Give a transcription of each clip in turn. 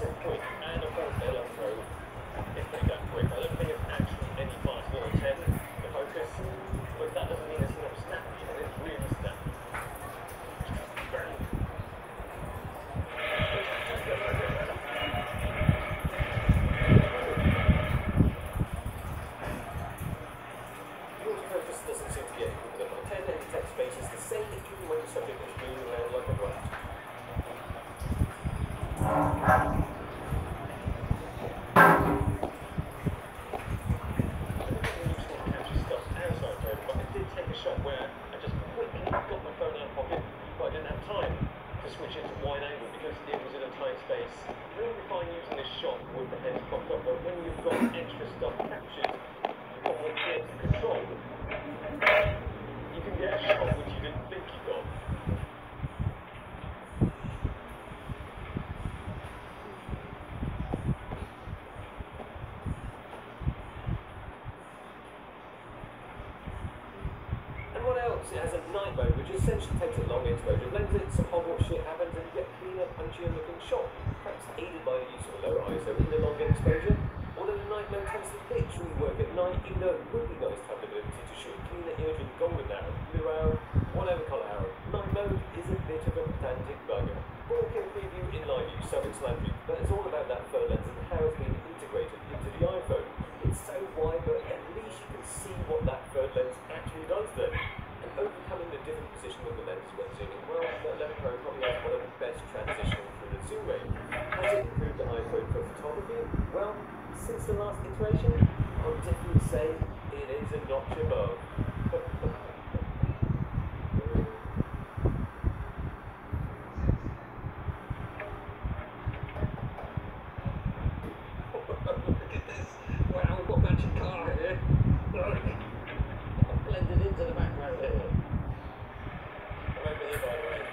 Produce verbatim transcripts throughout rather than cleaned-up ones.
percent quick, and of course they'll throw if they go quick. I don't think it's actually any faster than a ten, the focus, but that doesn't mean it's not snappy, and it's really snappy. Very focus doesn't seem to get it, but my ten and detect space is the same even when the subject is moving around like a rat. Take a shot where I just quickly got my phone out of pocket, but I didn't have time to switch into wide angle because it was in a tight space. Really fine using this shot with the heads propped up, but when you've got extra stuff captured, you've got more creative control. You can get a shot which you didn't think you got. It has a night mode, which essentially takes a long exposure, blends it, some hot shit happens, and you get a cleaner, punchier looking shot, perhaps aided by the use of a lower I S O in the long exposure. Although the night mode tends to literally work at night, even though it would be nice to have the ability to shoot a cleaner image with golden arrow, blue arrow, whatever colour arrow. Night mode is a bit of a pedantic bugger. four K preview in live view, self-explanatory, but it's all about that fur lens and how it's been integrated into the iPhone. It's so wide, but at least you can see what that fur lens actually does there. Overcoming the different position of the lens when zooming, well, the eleven Pro probably has one of the best transitioning through the zoom range. Has it improved the iPhone for photography? Well, since the last iteration, I would definitely say it is a notch above. Look at this! Wow, we've got a matching car here. Look! I'm blended into the background here. I'm over here, by the way.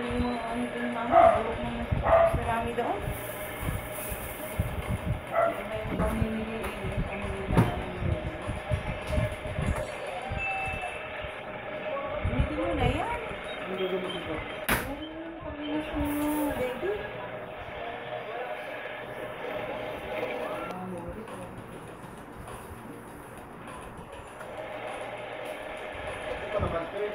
yung mga ano doon mama, bulok ng sa mami doon. Ano ba yung pamimili eh, yung pamimili namin. Hindi mo na yan. Hindi ko dito. Oo, pamilis mo, baby. Ito naman eh.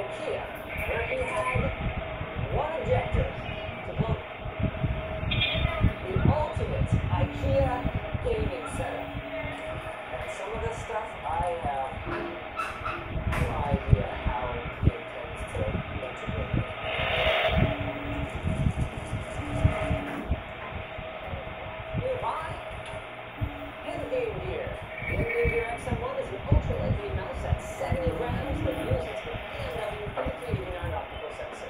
IKEA, where he had one objective: to build the ultimate IKEA gaming setup. And some of this stuff, I have no idea how he intends to integrate it. Nearby, in-game gear. The in-game gear X M one is an ultra lightweight mouse at seventy grams that uses the B M W thirty-three eighty-nine optical sensor.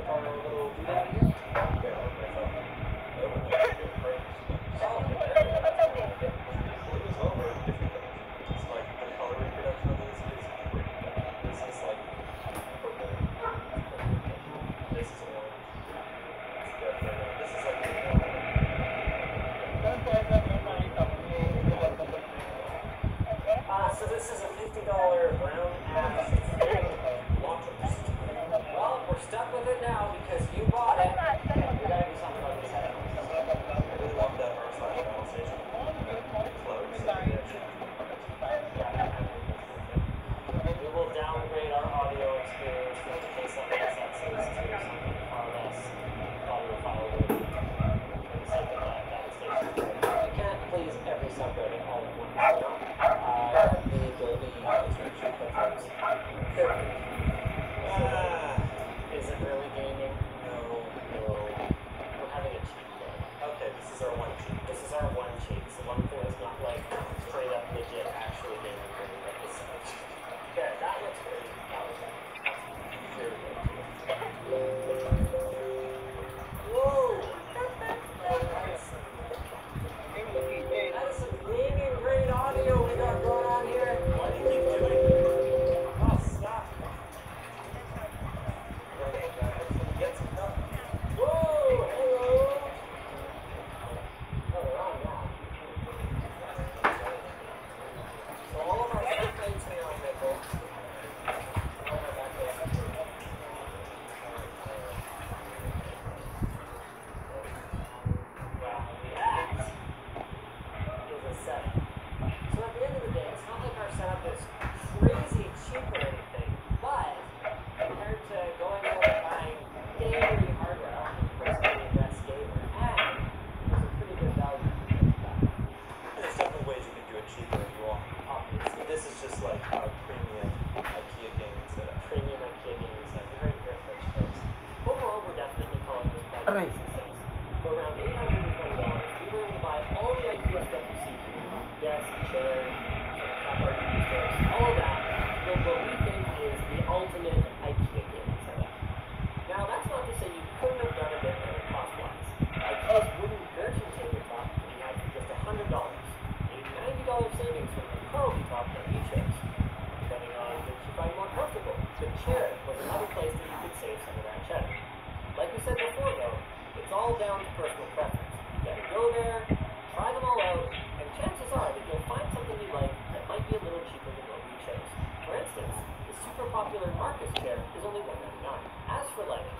like our little doodad here. Okay, I'll mess up. Oh, and then you get frames. Oh, It was over different colors. Just like the color reproduction of this is pretty bad. This is like purple. This is orange. It's definitely this is like Uh, so this is a fifty dollar brown ass waters. Well, we're stuck with it now because you bought it. And we gotta do something about these headphones. I really want that R slash battle station. Close. We will downgrade our audio experience in case something else that says to something far less audio file worthy for the sake of that battle station. We can't please every subreddit all at once, you know? Uh, the Dolby instruction headphones. Ah, Is it really gaming? no. No. We're having a cheat day. Okay, this is our one cheat. This is our one cheat. It's the one thing that's not like straight up legit actually gaming for me. Like this. Okay, that looks great. That was very good. Whoa! That is, that is some gaming grade audio we got going on here. Why do you keep doing it? Oh, stop. Get some help. Whoa! Hello! Oh, they're on now. So all of our templates now, Michael. All of our back there. Wow, that is a setup. So at the end of the day, it's not like our setup is crazy cheap or anything, but compared to going out and buying daily hardware, I don't think personally the best gamer, and there's a pretty good value compared to that. There's definitely ways you can do it cheaper if you want. Obviously, This is just like a premium IKEA gaming setup. premium IKEA gaming set. You heard it here first, folks. Overall, we're definitely calling this project a success. For around eight hundred twenty dollars, we were able to buy all the IKEA stuff you see here. Desk, chair, some top R G B strips, all of that. Build what we think is the ultimate IKEA gaming setup. Now, that's not to say you couldn't have done a bit better cost-wise. IKEA's wooden Gurchin tabletop can be had for just one hundred dollars. A ninety dollars savings from the Curly top that we chose. Depending on which you find more comfortable. The chair was another place that you could save some of that cheddar. Like we said before though, it's all down to personal preference. You gotta go there, try them all out, and chances are that you'll find something you like that might be a little cheaper than what we chose. For instance, the super popular Marcus chair is only one ninety-nine. As for like